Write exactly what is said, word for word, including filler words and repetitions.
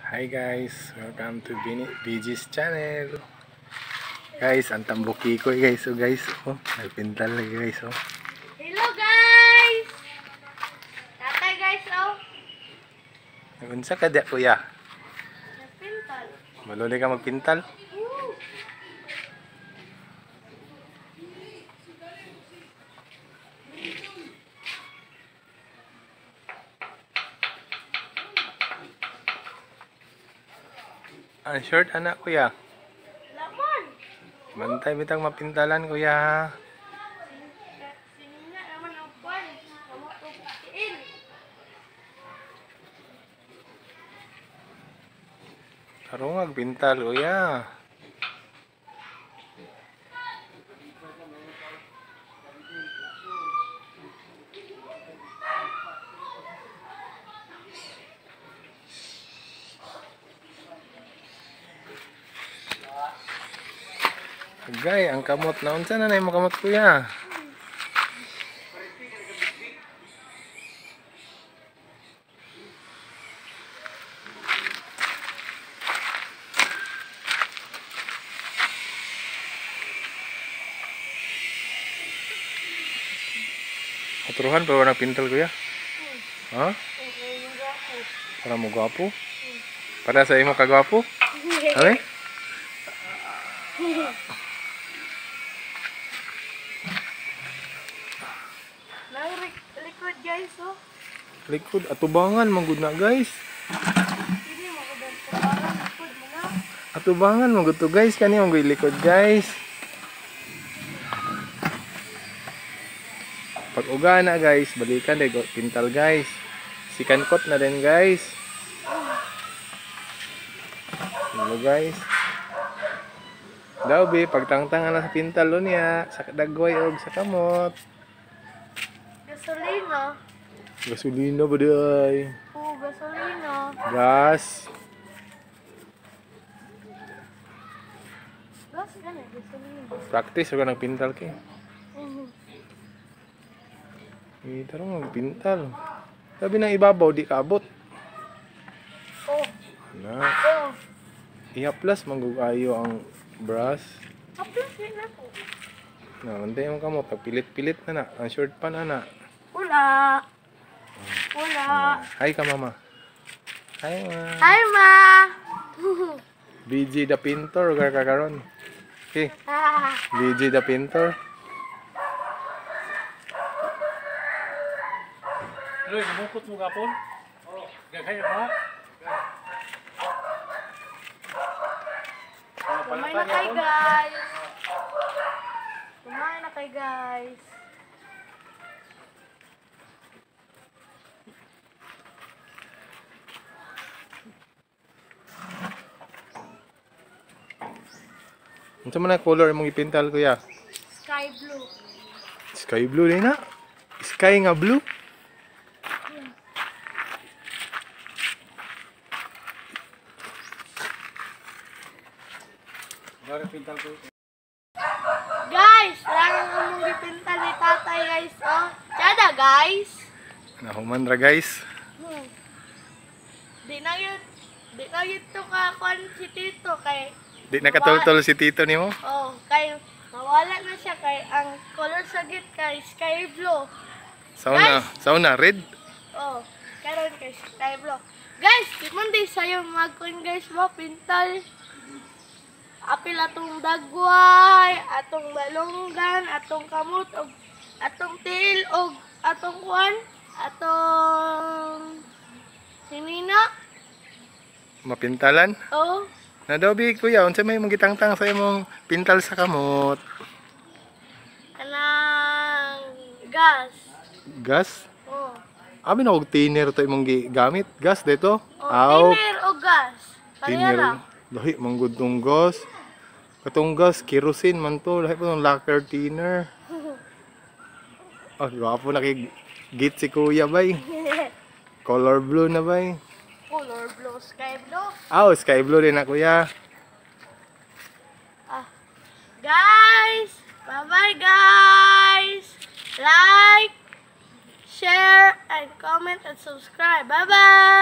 Hi guys, welcome to B G's channel. Guys, ang tambuki ko guys, oh guys, oh, nagpintal lagi guys, oh. Hello guys. Tatay guys, oh. Unsa ka da kuya? Nagpintal. Maluli ka magpintal? Woo. Ang short anak kuya. Laman. Bantay bitang mapintalan kuya. Sinina naman ang kwan. Kamu tubukin. Karong magpintal kuya. Agay, ang kamot na unsa na na yung makamot kuya? Katuruhan pa ba nagpintal kuya? Ha? Para mo gwapo? Para sa imo kagwapo? Okay? Nang likod guys, oh. Likod, atubangan manggud na guys. Hindi mo ko dito parang likod mo na. Atubangan manggud to guys, kani manggud likod guys. Pag uga na guys, balikan de pintal guys. Sikankot na din guys. Hello guys. Daw bi pagtangtangan na sa pintal lo niya, sa dagway og sa kamot. Gasolina. Gasolina ba day? Oo, gasolina. Gas. Gas ka na, gasolina. Practice or ka nagpintal kay. Mhm. Eh, tarong magpintal. Sabi ng ibabaw, di kaabot. Oh, Na, oh. i-plus mangugayo ang brush. Haplas din ako. Na, mantay mo ka mo, pagpilit-pilit na na. Ang short pa na na. Wala. Wala. Hi ka mama. Hi ma. Hi, ma. B G the Pintor, kakaroon. Okay, Ah. B G the Pintor. Loy, namukot mo gapon? Oo. Gagay ba? Kumain na kayo, guys. Kumain na kayo, guys. Ano man na color mong ipintal kuya? Sky blue. Sky blue din na. Sky nga blue. Gagay pintal ko. Guys, lang ang mong ipintal ni tatay, guys. Oh, tsada, guys. Nahuman ra guys. Hmm. Di na yun. Di na yun to ka kwan si Tito kay. Di nakatultol si tito nimo. Oh, kay mawala na siya kay ang color sa git kay sky blue. Sauna, sauna red. Oh, karon kay sky blue. Guys, di man di sayo magkon guys mo pintal. Apil atong dagway, atong balonggan, atong kamot og atong tail og atong kwan, atong sinina. Mapintalan. Oh, Nadobi kuya, unsa may mong gitangtang sa imong pintal sa kamot? kanang gas. Gas. Oh. Abi na og thinner to imong gigamit. Gas dito. Oh, Aw, thinner o gas. Pareha ra. Lahi manggod tong gas. Katong gas kerosene man to, lahi pa tong lacquer thinner. Oh, gwapo na kay git si kuya bay. Color blue na bay. Color blue, sky blue. Aw, sky blue din na kuya. Ah. Guys, bye-bye guys. Like, share, and comment and subscribe. Bye-bye.